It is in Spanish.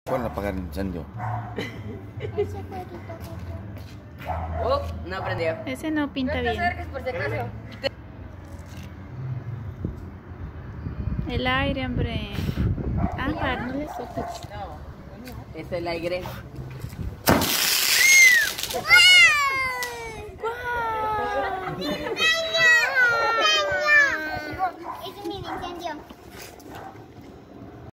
Para apagar el incendio. No prendió. Ese no pinta bien. Por si acaso. El aire, hombre. Ah, para no le soples. Es el aire. ¡Guau!